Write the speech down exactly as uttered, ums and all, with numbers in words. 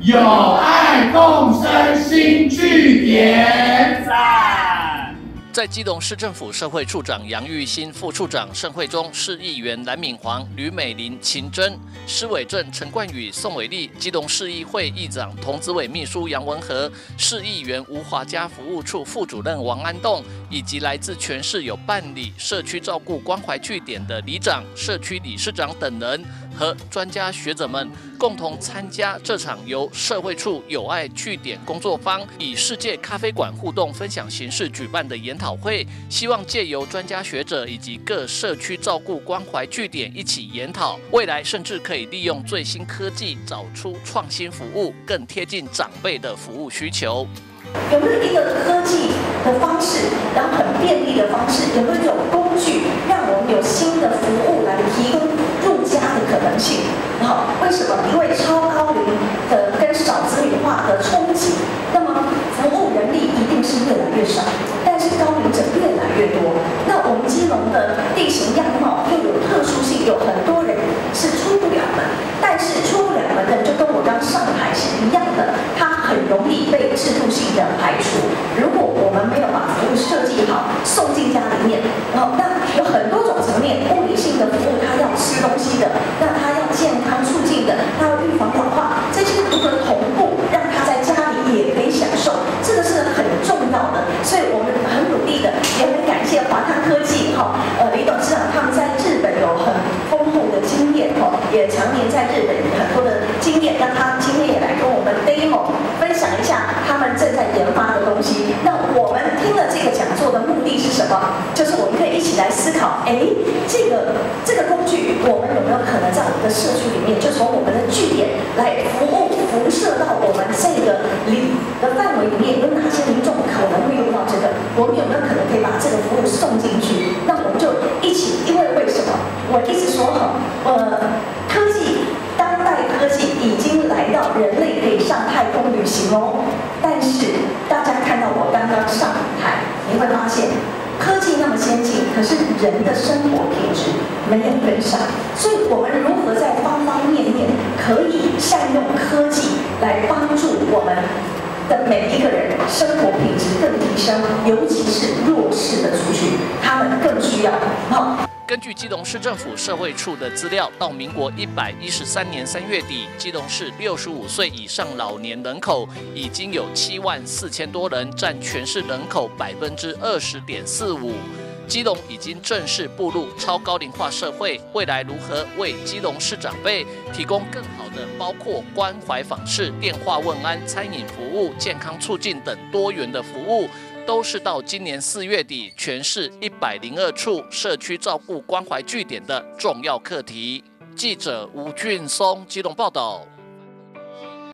有爱共生新据点。赞。 在基隆市政府社会处长杨玉兴、副处长盛惠中、市议员蓝敏煌、吕美玲、秦真、施伟正、陈冠宇、宋伟丽、基隆市议会议长童子伟秘书杨文和、市议员吴华家服务处副主任王安栋，以及来自全市有办理社区照顾关怀据点的里长、社区理事长等人和专家学者们共同参加这场由社会处友爱据点工作坊以世界咖啡馆互动分享形式举办的研讨会，希望借由专家学者以及各社区照顾关怀据点一起研讨，未来甚至可以利用最新科技找出创新服务，更贴近长辈的服务需求。 有没有一个科技的方式，然后很便利的方式？有没有一种工具，让我们有新的服务来提供入家的可能性？好，为什么？因为超高龄的跟少子女化的冲击，那么服务人力一定是越来越少，但是高龄者越来越多。那我们基隆的地形样貌又有特殊性，有很多人是出不了门，但是出不了门的就跟我刚上台是一样的，它很容易被制度性的排除。如果我们没有把服务设计好，送进家里面，然后那有很多种层面，物理性的服务，它要吃东西的，那它要健康促进的，它要预防老化，这些如何同步，让他在家里也可以享受，这个是很重要的。所以我们很努力的，也很感谢华泰科技哈，呃李董事长他们在日本有很丰厚的经验哈，也常年在日本有很多的经验，让他今天也来跟我们 demo 分享一下他们正在研发的东西。那我们听了这个讲座的目的是什么？就是我们可以一起来思考，哎，这个这个工具我们有没有可能在我们的社区里面，就从我们的据点来服务辐射到我们这个里的范围里面，有哪些民众可能会用到这个？我们有没有可能可以把这个服务送进去？那我们就一起，因为为什么？我一直说哈，呃，科技当代科技已经来到人类可以上太空旅行哦，但是大家看到我刚刚上台，你会发现。科技那么先进，可是人的生活品质没有跟上，所以我们如何在方方面面可以善用科技来帮助我们的每一个人生活品质更提升，尤其是弱势的族群，他们更需要。好。 根据基隆市政府社会处的资料，到民国一百一十三年三月底，基隆市六十五岁以上老年人口已经有七万四千多人，占全市人口百分之二十点四五。基隆已经正式步入超高龄化社会，未来如何为基隆市长辈提供更好的，包括关怀访视、电话问安、餐饮服务、健康促进等多元的服务，都是到今年四月底全市一百零二处社区照顾关怀据点的重要课题。记者吴俊松基隆报道。